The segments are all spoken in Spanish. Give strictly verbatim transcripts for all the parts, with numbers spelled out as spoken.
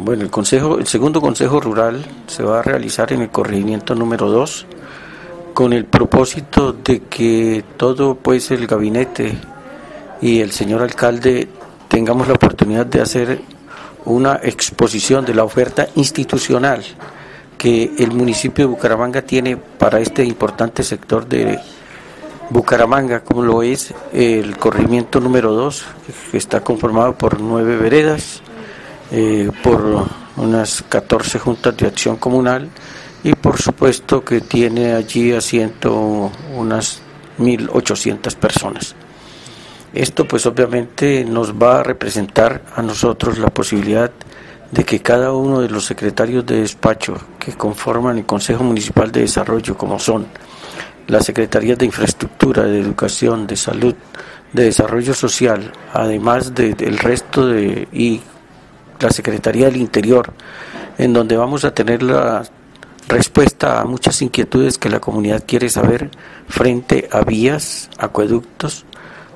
Bueno, el consejo, el segundo consejo rural se va a realizar en el corregimiento número dos con el propósito de que todo pues el gabinete y el señor alcalde tengamos la oportunidad de hacer una exposición de la oferta institucional que el municipio de Bucaramanga tiene para este importante sector de Bucaramanga, como lo es el corregimiento número dos, que está conformado por nueve veredas, eh, por unas catorce juntas de acción comunal y por supuesto que tiene allí asiento unas mil ochocientas personas. Esto pues obviamente nos va a representar a nosotros la posibilidad de que cada uno de los secretarios de despacho que conforman el Consejo Municipal de Desarrollo, como son las Secretarías de Infraestructura, de Educación, de Salud, de Desarrollo Social, además del de, resto de y la Secretaría del Interior, en donde vamos a tener la respuesta a muchas inquietudes que la comunidad quiere saber frente a vías, acueductos,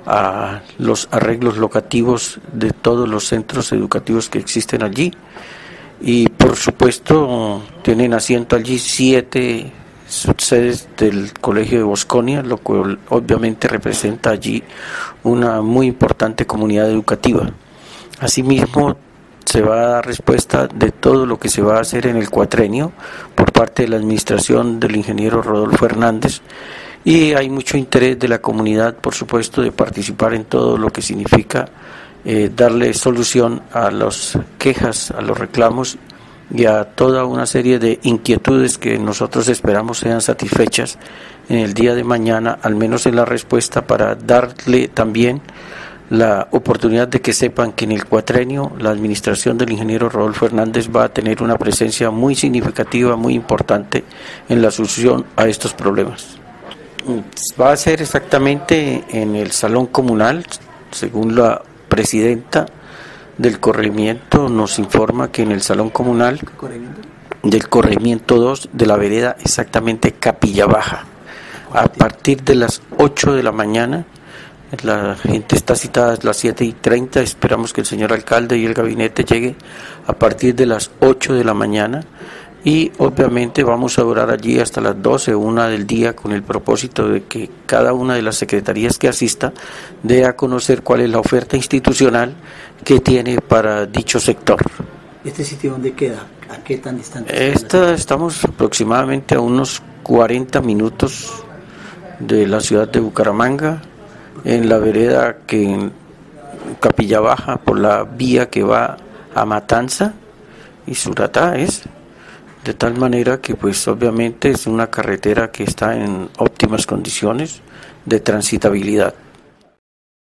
a los arreglos locativos de todos los centros educativos que existen allí, y por supuesto tienen asiento allí siete subsedes del Colegio de Bosconia, lo cual obviamente representa allí una muy importante comunidad educativa. Asimismo, se va a dar respuesta de todo lo que se va a hacer en el cuatrenio por parte de la administración del ingeniero Rodolfo Hernández, y hay mucho interés de la comunidad, por supuesto, de participar en todo lo que significa eh, darle solución a las quejas, a los reclamos y a toda una serie de inquietudes que nosotros esperamos sean satisfechas en el día de mañana, al menos en la respuesta, para darle también la oportunidad de que sepan que en el cuatrenio la administración del ingeniero Rodolfo Hernández va a tener una presencia muy significativa, muy importante en la solución a estos problemas. Va a ser exactamente en el salón comunal, según la presidenta del corregimiento nos informa que en el salón comunal del corregimiento dos de la vereda exactamente Capilla Baja, a partir de las ocho de la mañana. La gente está citada a las siete y treinta, esperamos que el señor alcalde y el gabinete llegue a partir de las ocho de la mañana, y obviamente vamos a durar allí hasta las doce o una del día con el propósito de que cada una de las secretarías que asista dé a conocer cuál es la oferta institucional que tiene para dicho sector. ¿Este sitio dónde queda? ¿A qué tan distante? Esta, estamos aproximadamente a unos cuarenta minutos de la ciudad de Bucaramanga, en la vereda que en Capilla Baja, por la vía que va a Matanza y Suratá es, de tal manera que pues obviamente es una carretera que está en óptimas condiciones de transitabilidad.